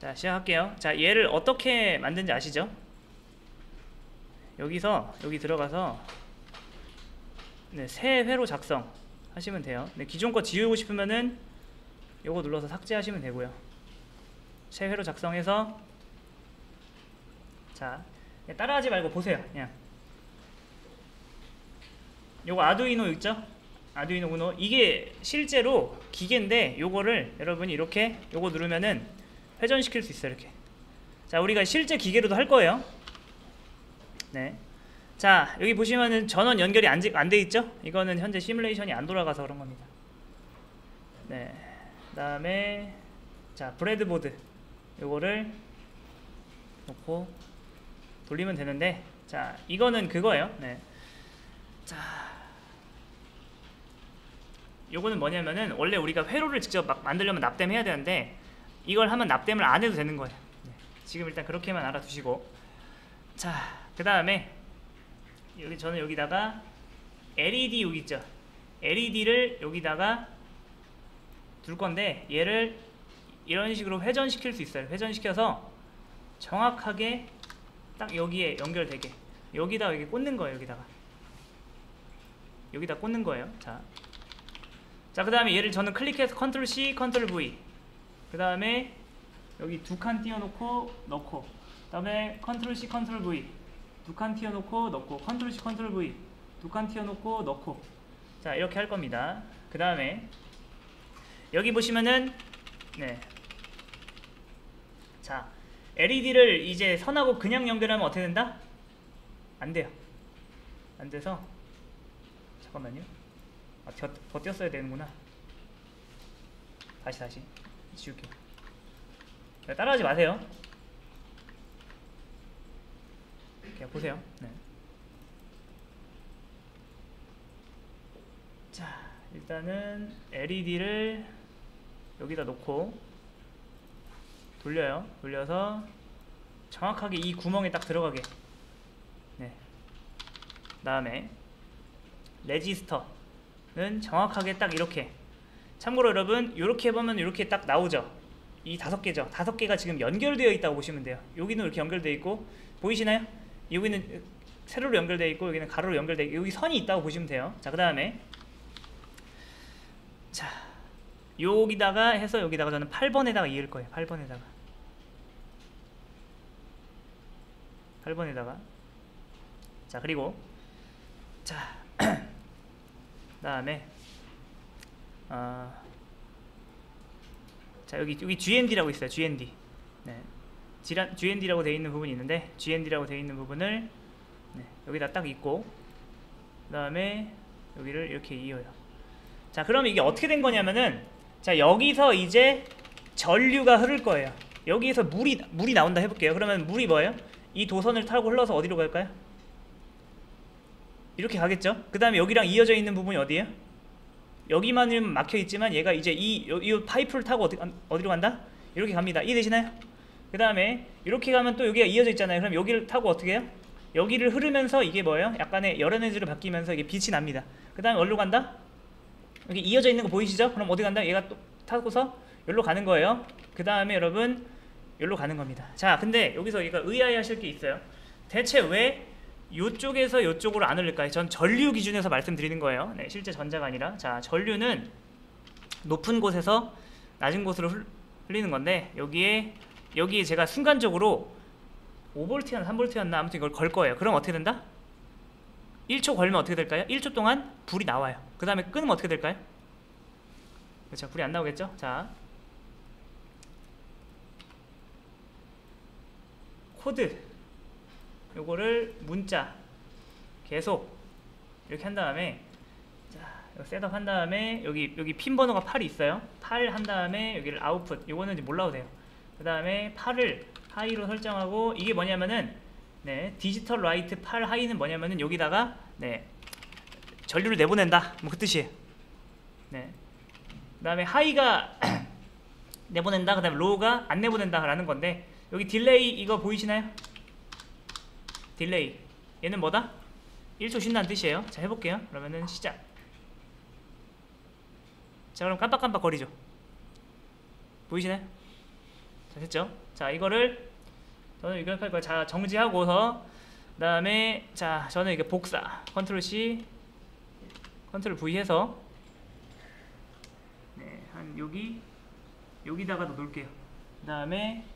자, 시작할게요. 자, 얘를 어떻게 만든지 아시죠? 여기서 여기 들어가서 네, 새 회로 작성 하시면 돼요. 네, 기존 거 지우고 싶으면은 요거 눌러서 삭제하시면 되고요. 새 회로 작성해서 자, 따라하지 말고 보세요. 그냥 요거 아두이노 있죠? 아두이노 우노, 이게 실제로 기계인데 요거를 여러분이 이렇게 요거 누르면은 회전시킬 수 있어요. 이렇게. 자, 우리가 실제 기계로도 할 거예요. 네. 자, 여기 보시면은 전원 연결이 안 돼 있죠? 이거는 현재 시뮬레이션이 안 돌아가서 그런 겁니다. 네. 그다음에 자, 브레드보드 요거를 놓고 돌리면 되는데, 자, 이거는 그거예요. 네. 자, 요거는 뭐냐면은 원래 우리가 회로를 직접 막 만들려면 납땜해야 되는데 이걸 하면 납땜을 안 해도 되는 거예요. 네. 지금 일단 그렇게만 알아두시고, 자, 그 다음에 여기 저는 여기다가 LED 여기 있죠? LED를 여기다가 둘 건데 얘를 이런 식으로 회전시킬 수 있어요. 회전시켜서 정확하게 딱 여기에 연결되게 여기다 여기 꽂는 거예요. 여기다 꽂는 거예요. 자, 그 다음에 얘를 저는 클릭해서 컨트롤 C, 컨트롤 V, 그 다음에 여기 두 칸 띄워놓고 넣고, 그 다음에 컨트롤 C, 컨트롤 V, 두 칸 띄워놓고 넣고, 컨트롤 C, 컨트롤 V, 두 칸 띄워놓고 넣고. 자, 이렇게 할 겁니다. 그 다음에 여기 보시면은 네, 자, LED를 이제 선하고 그냥 연결하면 어떻게 된다? 안 돼요. 안 돼서 잠깐만요. 아, 더 띄었어야 되는구나. 다시 지울게요. 따라하지 마세요. 그냥 보세요. 네. 자, 일단은 LED를 여기다 놓고 돌려요. 돌려서 정확하게 이 구멍에 딱 들어가게. 네. 다음에 레지스터는 정확하게 딱 이렇게. 참고로 여러분, 이렇게 해보면 이렇게 딱 나오죠. 이 5개죠. 5개가 지금 연결되어 있다고 보시면 돼요. 여기는 이렇게 연결되어 있고, 보이시나요? 여기는 세로로 연결되어 있고, 여기는 가로로 연결되어 있고, 여기 선이 있다고 보시면 돼요. 자, 그 다음에 자, 여기다가 해서 여기다가 저는 8번에다가 이을 거예요. 8번에다가. 자, 그리고 자, 다음에 자, 여기 GND라고 있어요. GND. 네. GND라고 되어 있는 부분이 있는데, GND라고 되어 있는 부분을 네, 여기다 딱 있고, 그 다음에 여기를 이렇게 이어요. 자, 그럼 이게 어떻게 된 거냐면은, 자, 여기서 이제 전류가 흐를 거예요. 여기에서 물이 나온다 해볼게요. 그러면 물이 뭐예요? 이 도선을 타고 흘러서 어디로 갈까요? 이렇게 가겠죠? 그 다음에 여기랑 이어져 있는 부분이 어디예요? 여기만은 막혀 있지만 얘가 이제 이 파이프를 타고 어디로 간다? 이렇게 갑니다. 이해되시나요? 그 다음에 이렇게 가면 또 여기가 이어져 있잖아요. 그럼 여기를 타고 어떻게 해요? 여기를 흐르면서 이게 뭐예요? 약간의 열 에너지로 바뀌면서 이게 빛이 납니다. 그 다음에 어디로 간다? 여기 이어져 있는 거 보이시죠? 그럼 어디 간다? 얘가 또 타고서 여기로 가는 거예요. 그 다음에 여러분 여기로 가는 겁니다. 자, 근데 여기서 얘가 의아해하실 게 있어요. 대체 왜 이쪽에서 이쪽으로 안 흘릴까요? 전 전류 기준에서 말씀드리는 거예요. 네, 실제 전자가 아니라. 자, 전류는 높은 곳에서 낮은 곳으로 흘리는 건데, 여기에 제가 순간적으로 5V였나 3V였나 아무튼 이걸 걸 거예요. 그럼 어떻게 된다? 1초 걸면 어떻게 될까요? 1초 동안 불이 나와요. 그 다음에 끊으면 어떻게 될까요? 그렇죠, 불이 안 나오겠죠? 자, 코드 요거를 문자 계속 이렇게 한 다음에, 자, 셋업 한 다음에 여기 핀 번호가 8이 있어요. 8 한 다음에 여기를 아웃풋, 요거는 이제 몰라도 돼요. 그 다음에 8을 하이로 설정하고, 이게 뭐냐면은 네, 디지털 라이트 8 하이는 뭐냐면은 여기다가 네, 전류를 내보낸다, 뭐 그 뜻이에요. 네. 그 다음에 하이가 내보낸다, 그 다음에 로우가 안 내보낸다 라는 건데, 여기 딜레이 이거 보이시나요? 딜레이, 얘는 뭐다? 1초 쉰다는 뜻이에요. 자, 해볼게요. 그러면은 시작. 자, 그럼 깜빡깜빡 거리죠. 보이시나요? 자, 됐죠? 자, 이거를 저는 이걸 할 거예요. 자, 정지하고서 그다음에 자, 저는 이게 복사 컨트롤 C 컨트롤 V 해서 네, 한 여기다가 놓을게요. 그다음에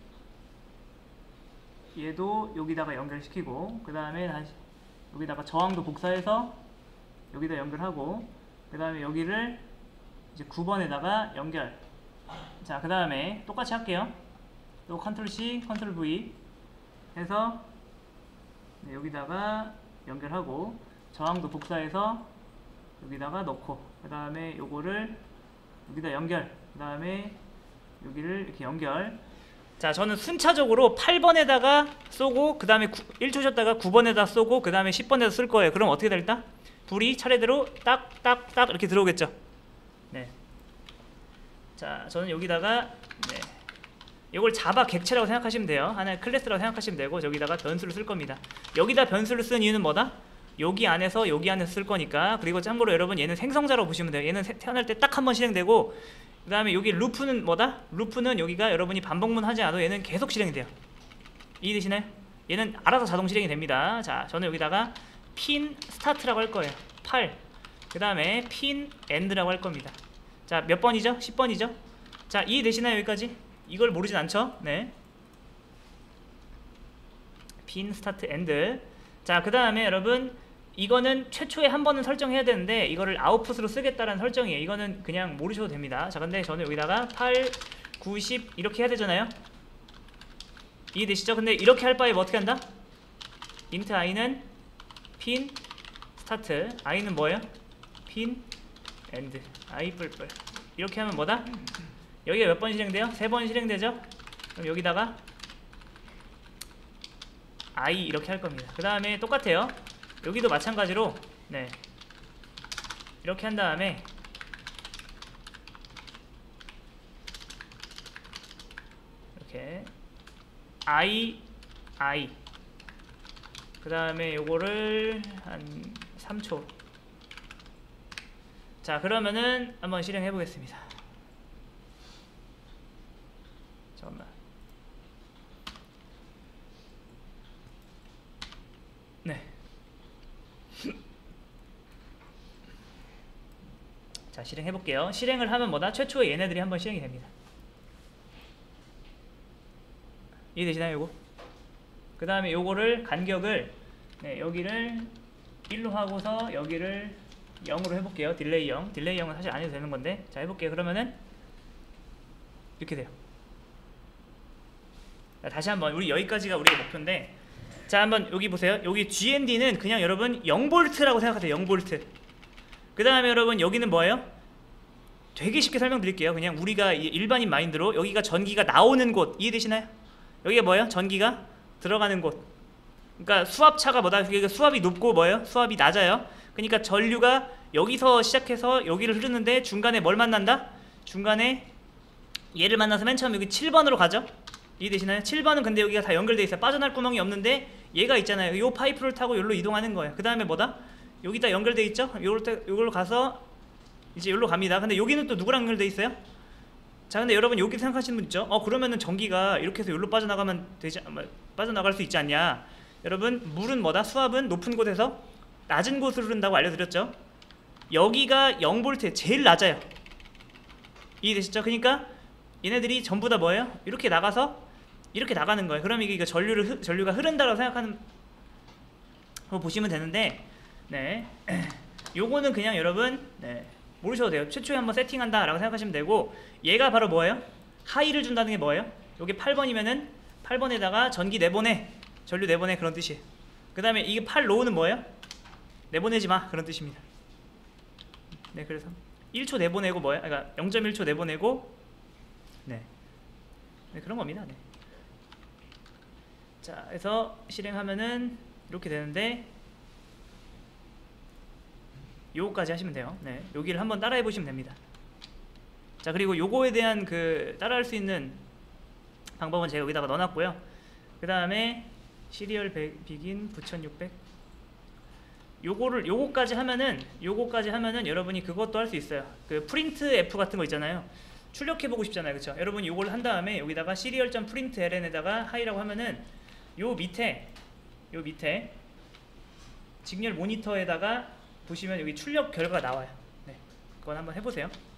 얘도 여기다가 연결시키고 그다음에 다시 여기다가 저항도 복사해서 여기다 연결하고 그다음에 여기를 이제 9번에다가 연결. 자, 그다음에 똑같이 할게요. 또 컨트롤 C 컨트롤 V 해서 네, 여기다가 연결하고 저항도 복사해서 여기다가 넣고 그다음에 요거를 여기다 연결 그다음에 여기를 이렇게 연결. 자, 저는 순차적으로 8번에다가 쏘고 그 다음에 1초 쉬었다가 9번에다 쏘고 그 다음에 10번에다 쓸 거예요. 그럼 어떻게 될까? 불이 차례대로 딱딱딱 이렇게 들어오겠죠. 네. 자, 저는 여기다가 네. 이걸 자바 객체라고 생각하시면 돼요. 하나의 클래스라고 생각하시면 되고 여기다가 변수를 쓸 겁니다. 여기다 변수를 쓴 이유는 뭐다? 여기 안에서 쓸 거니까. 그리고 참고로 여러분 얘는 생성자라고 보시면 돼요. 얘는 태어날 때 딱 한 번 실행되고 그 다음에 여기 루프는 뭐다? 루프는 여기가 여러분이 반복문 하지 않아도 얘는 계속 실행이 돼요. 이해되시나요? 얘는 알아서 자동 실행이 됩니다. 자, 저는 여기다가 핀 스타트라고 할 거예요. 8. 그 다음에 핀 엔드라고 할 겁니다. 자, 몇 번이죠? 10번이죠? 자, 이해되시나요? 여기까지? 이걸 모르진 않죠? 네. 핀 스타트 엔드. 자, 그 다음에 여러분 이거는 최초에 한 번은 설정해야 되는데 이거를 아웃풋으로 쓰겠다라는 설정이에요. 이거는 그냥 모르셔도 됩니다. 자, 근데 저는 여기다가 8, 9, 10 이렇게 해야 되잖아요. 이해되시죠? 근데 이렇게 할 바에 뭐 어떻게 한다? int i는 핀 스타트, i는 뭐예요? 핀 엔드, i 뿔뿔. 이렇게 하면 뭐다? 여기가 몇 번 실행돼요? 3번 실행되죠? 그럼 여기다가 i 이렇게 할 겁니다. 그 다음에 똑같아요. 여기도 마찬가지로 네, 이렇게 한 다음에 이렇게 i 그 다음에 요거를 한 3초. 자, 그러면은 한번 실행해 보겠습니다. 잠깐만. 네. 자, 실행해 볼게요. 실행을 하면 뭐다? 최초에 얘네들이 한번 실행이 됩니다. 이해되시나요? 요거? 그 다음에 요거를 간격을 네, 여기를 1로 하고서 여기를 0으로 해볼게요. 딜레이 0. 딜레이 0은 사실 안 해도 되는 건데. 자, 해볼게요. 그러면은 이렇게 돼요. 자, 다시 한번 우리 여기까지가 우리의 목표인데, 자, 한번 여기 보세요. 여기 GND는 그냥 여러분 0V라고 생각하세요. 0V. 그 다음에 여러분 여기는 뭐예요? 되게 쉽게 설명드릴게요. 그냥 우리가 일반인 마인드로 여기가 전기가 나오는 곳 이해되시나요? 여기가 뭐예요? 전기가 들어가는 곳. 그러니까 수압차가 뭐다? 그러니까 수압이 높고 뭐예요? 수압이 낮아요. 그러니까 전류가 여기서 시작해서 여기를 흐르는데 중간에 뭘 만난다? 중간에 얘를 만나서 맨 처음 여기 7번으로 가죠? 이해되시나요? 7번은 근데 여기가 다 연결돼 있어요. 빠져날 구멍이 없는데 얘가 있잖아요. 요 파이프를 타고 여기로 이동하는 거예요. 그 다음에 뭐다? 여기다 연결돼 있죠? 요걸로 가서 이제 여기로 갑니다. 근데 여기는 또 누구랑 연결돼 있어요? 자, 근데 여러분 여기 생각하시는 분 있죠? 그러면은 전기가 이렇게 해서 여기로 빠져나가면 되지, 빠져나갈 수 있지 않냐? 여러분 물은 뭐다? 수압은 높은 곳에서 낮은 곳으로 흐른다고 알려드렸죠? 여기가 0V 제일 낮아요. 이해되시죠? 그러니까 얘네들이 전부 다 뭐예요? 이렇게 나가서 이렇게 나가는 거예요. 그럼 이게 전류가 흐른다고 생각하는 거 보시면 되는데, 네, 요거는 그냥 여러분 네, 모르셔도 돼요. 최초에 한번 세팅한다 라고 생각하시면 되고, 얘가 바로 뭐예요? 하이를 준다는 게 뭐예요? 요게 8번이면은 8번에다가 전기 내보내, 전류 내보내, 그런 뜻이에요. 그 다음에 이게 8로우는 뭐예요? 내보내지 마, 그런 뜻입니다. 네, 그래서 1초 내보내고 뭐예요? 그러니까 0.1초 내보내고 네, 그런 겁니다. 네. 자, 그래서 실행하면은 이렇게 되는데, 요거까지 하시면 돼요. 네, 여기를 한번 따라해 보시면 됩니다. 자, 그리고 요거에 대한 그 따라할 수 있는 방법은 제가 여기다가 넣어놨고요. 그 다음에 시리얼 비긴 9600. 요거까지 하면은 여러분이 그것도 할 수 있어요. 그 프린트 F 같은 거 있잖아요. 출력해 보고 싶잖아요, 그쵸? 여러분 이걸 한 다음에 여기다가 serial.println에다가 하이라고 하면은 요 밑에 직렬 모니터에다가 보시면 여기 출력 결과가 나와요. 네, 그건 한번 해보세요.